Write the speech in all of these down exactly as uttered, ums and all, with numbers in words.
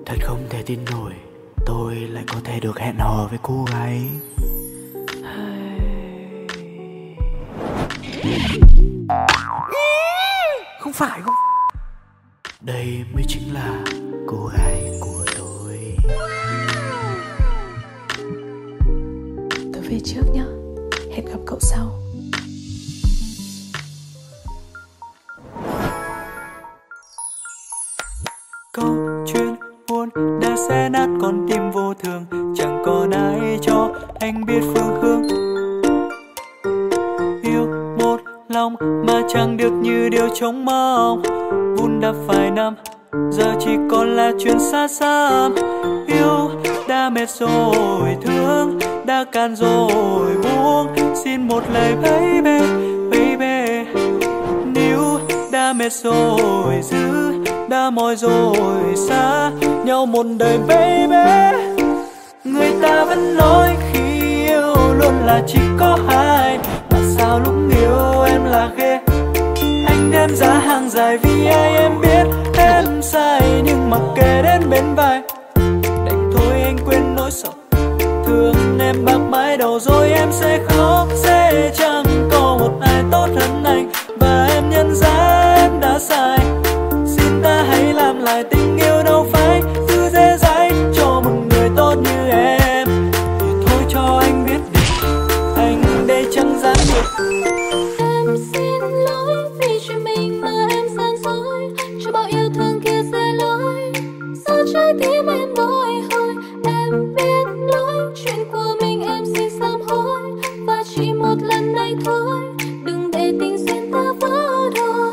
Thật không thể tin nổi, tôi lại có thể được hẹn hò với cô gái. Không phải không. Đây mới chính là cô gái của tôi. Tôi về trước nhé. Hẹn gặp cậu sau. Câu chuyện buồn đã xé nát con tim vô thường, chẳng còn ai cho anh biết phương hướng. Yêu một lòng mà chẳng được như điều trông mong, vun đắp vài năm giờ chỉ còn là chuyện xa xăm. Yêu đã mệt rồi thương, đã cạn rồi buông, xin một lời baby baby. Níu đã mệt rồi giữ, đã mỏi rồi xa nhau một đời baby. Người ta vẫn nói khi yêu luôn là chỉ có hai, mà sao lúc yêu em là ghê. Anh đem giá hàng dài vì ai em biết em sai, nhưng mặc kệ đến bên vai đành thôi anh quên nỗi sầu thương em bạc mái đầu rồi em sẽ khóc. Sẽ chẳng có một ai tốt hơn anh, và em nhận ra em đã sai. Xin ta hãy làm lại tình yêu đâu phải cứ dễ dãi cho một người tốt như em. Thì thôi cho anh biết đi, anh đây chẳng dám được. Em xin lỗi vì chuyện mình mà em gian dối, cho bao yêu thương kia sẽ lỗi. Sao trái tim em bồi hồi, em biết lỗi chuyện của mình em xin sám hối. Và chỉ một lần này thôi, đừng để tình duyên ta vỡ đôi.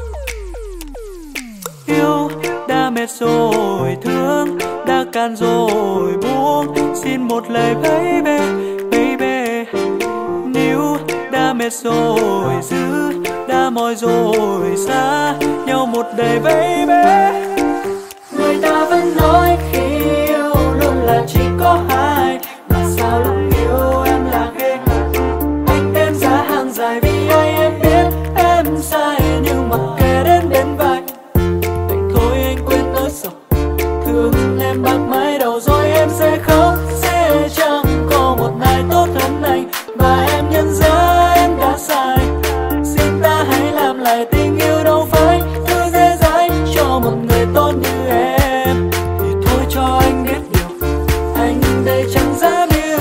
Yêu đã mệt rồi thương, đã cạn rồi buông, xin một lời baby baby. Níu đã mệt rồi giữ, đã mỏi rồi xa nhau một đời baby. Người ta vẫn nói khi yêu luôn là chỉ có hai, mà sao lúc yêu em là ghê. Anh đem giá hàng dài vì ai em biết em sai, nhưng mặc kệ đến bên vai đành thôi anh quên nỗi sầu thương em bạc mái đầu rồi em sẽ khóc. Sẽ chẳng có một ai tốt hơn anh, và em nhận ra em đã sai. Xin ta hãy làm lại tình yêu đâu phải cứ dễ dãi cho một người tốt như em. Thì thôi cho anh biết điều, anh đây chẳng dám yêu.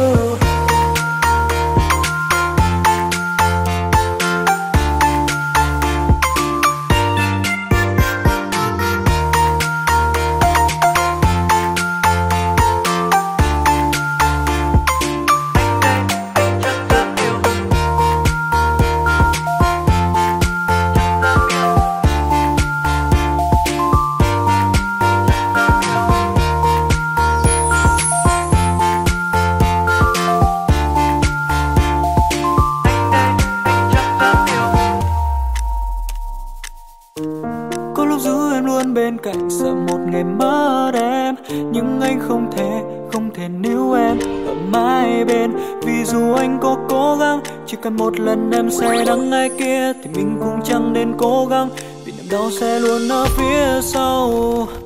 Có lúc giữ em luôn bên cạnh, sợ một ngày mất em, nhưng anh không thể, không thể níu em ở mãi bên. Vì dù anh có cố gắng, chỉ cần một lần em say đắng ai kia thì mình cũng chẳng nên cố gắng, vì niềm đau sẽ luôn ở phía sau.